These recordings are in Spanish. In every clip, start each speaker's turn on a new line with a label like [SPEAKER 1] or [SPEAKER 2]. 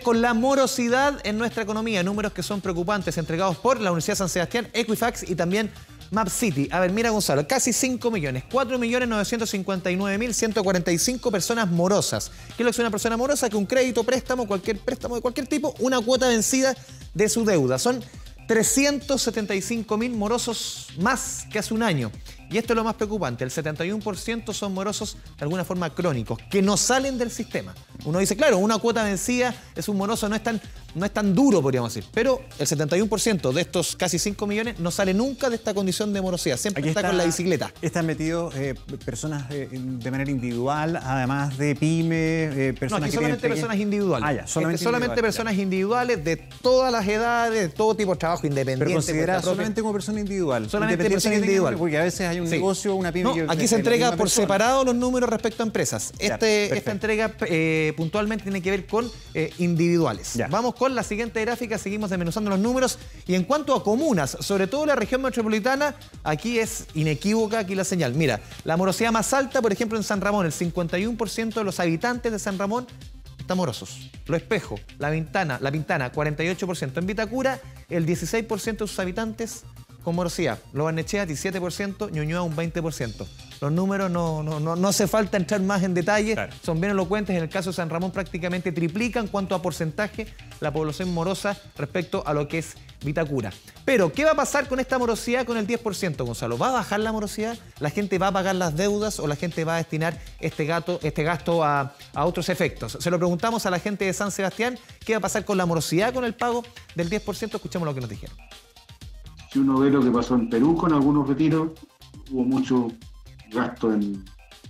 [SPEAKER 1] Con la morosidad en nuestra economía, números que son preocupantes entregados por la Universidad San Sebastián, Equifax y también Map City. A ver, mira Gonzalo, casi 5 millones, 4.959.145 personas morosas. ¿Qué es lo que es una persona morosa? Que un crédito, préstamo, cualquier préstamo de cualquier tipo, una cuota vencida de su deuda. Son 375.000 morosos más que hace un año. Y esto es lo más preocupante, el 71% son morosos de alguna forma crónicos, que no salen del sistema. Uno dice, claro, una cuota vencida es un moroso, no es tan duro, podríamos decir. Pero el 71% de estos casi 5 millones no sale nunca de esta condición de morosidad, siempre está con la bicicleta.
[SPEAKER 2] Están metidos personas de manera individual, además de pymes, personas
[SPEAKER 1] no, aquí
[SPEAKER 2] que
[SPEAKER 1] solamente personas individuales.
[SPEAKER 2] Ah, ya, solamente
[SPEAKER 1] personas individuales de todas las edades, de todo tipo de trabajo independiente.
[SPEAKER 2] Pero consideradas solamente como persona individual.
[SPEAKER 1] Solamente persona individual.
[SPEAKER 2] Porque a veces hay un negocio, una pyme.
[SPEAKER 1] No, aquí se entrega por separado los números respecto a empresas. Esta entrega puntualmente tiene que ver con individuales. Ya. Vamos con la siguiente gráfica, seguimos desmenuzando los números. Y en cuanto a comunas, sobre todo la región metropolitana, aquí es inequívoca aquí la señal. Mira, la morosidad más alta, por ejemplo, en San Ramón, el 51% de los habitantes de San Ramón están morosos. Lo Espejo, La Pintana, 48%. En Vitacura, el 16% de sus habitantes con morosidad. Lo Barnechea, 17%, Ñuñoa, un 20%. Los números no hace falta entrar más en detalle, claro. Son bien elocuentes. En el caso de San Ramón prácticamente triplican cuanto a porcentaje la población morosa respecto a lo que es Vitacura. Pero, ¿qué va a pasar con esta morosidad con el 10%, Gonzalo? ¿Va a bajar la morosidad? ¿La gente va a pagar las deudas o la gente va a destinar este gasto a otros efectos? Se lo preguntamos a la gente de San Sebastián, ¿qué va a pasar con la morosidad con el pago del 10%? Escuchemos lo que nos dijeron.
[SPEAKER 3] Si uno ve lo que pasó en Perú con algunos retiros, hubo mucho gasto en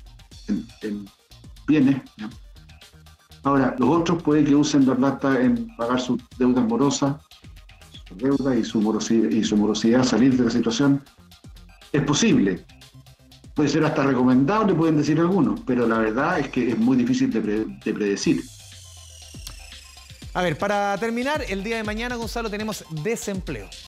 [SPEAKER 3] bienes, ¿no? Ahora, los otros puede que usen la plata en pagar sus deudas morosas, su deuda y su morosidad, salir de la situación. Es posible. Puede ser hasta recomendable, pueden decir algunos, pero la verdad es que es muy difícil de predecir.
[SPEAKER 1] A ver, para terminar, el día de mañana, Gonzalo, tenemos desempleo.